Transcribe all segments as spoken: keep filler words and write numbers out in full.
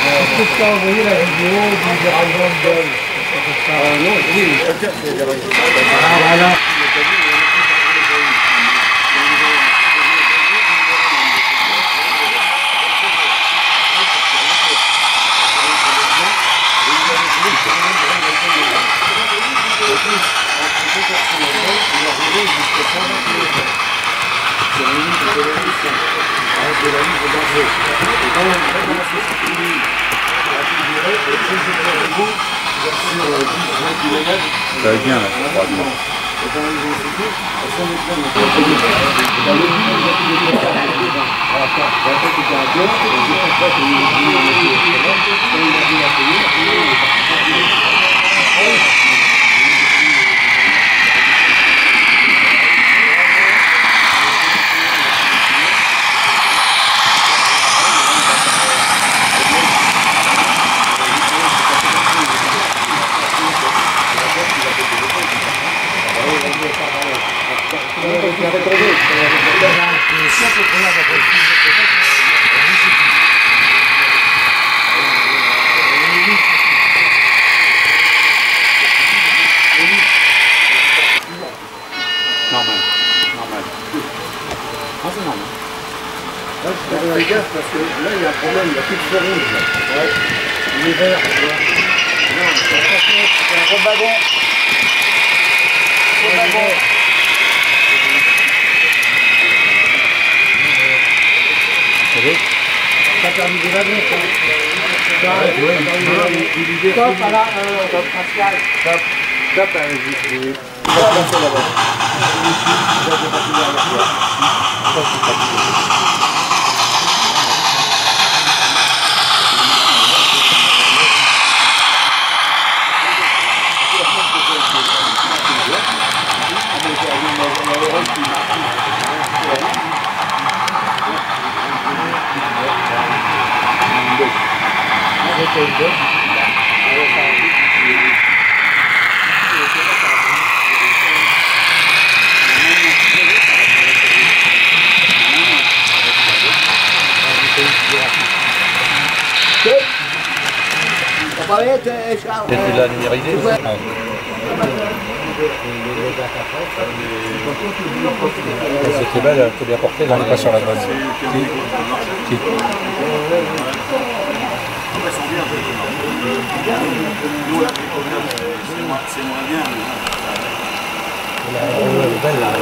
Est-ce que tu as envoyé la vidéo du dérangement de Bell? Ah non, oui, ok, c'est dérangé. Ah voilà. Ça va bien là, froidement. Normal, normal. Ah, c'est normal. Là, je fais gaffe parce que là, il y a un problème, il n'y a plus de feu rouge. Là. Ouais. Il est vert, tu vois. Non, c'est un gros wagon. Gros wagon. T'as perdu des wagons, quoi. Stop, voilà, stop, Pascal. Stop, stop, je vais passer là-bas. C'était la numérisée? Ouais. C'était belle, elle peut bien porter, là, on n'est pas sur la bonne. Si. Si. C'est moins bien. Elle est belle, là.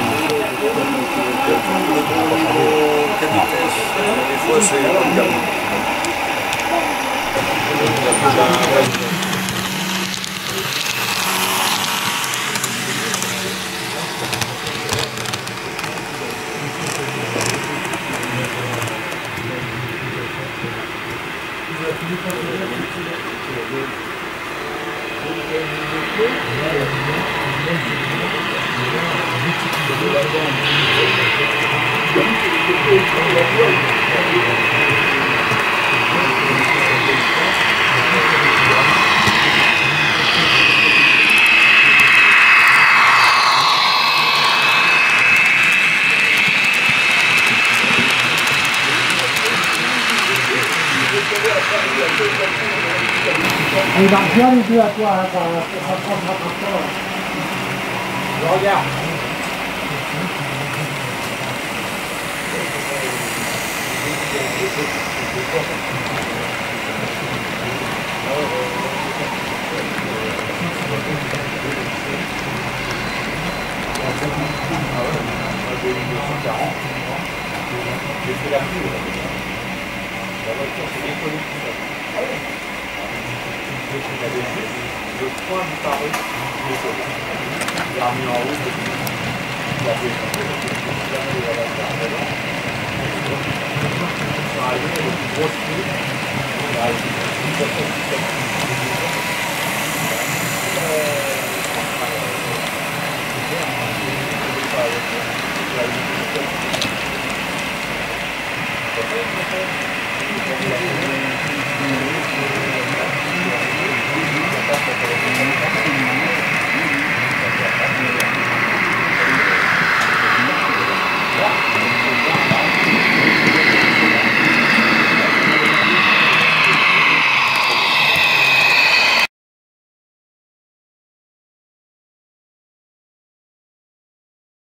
Des fois, c'est comme gamin. Il va bien les deux à toi, hein, quand on prend le rapporteur. Regarde. Le point du paru, il a mis en route, il a fait une grosse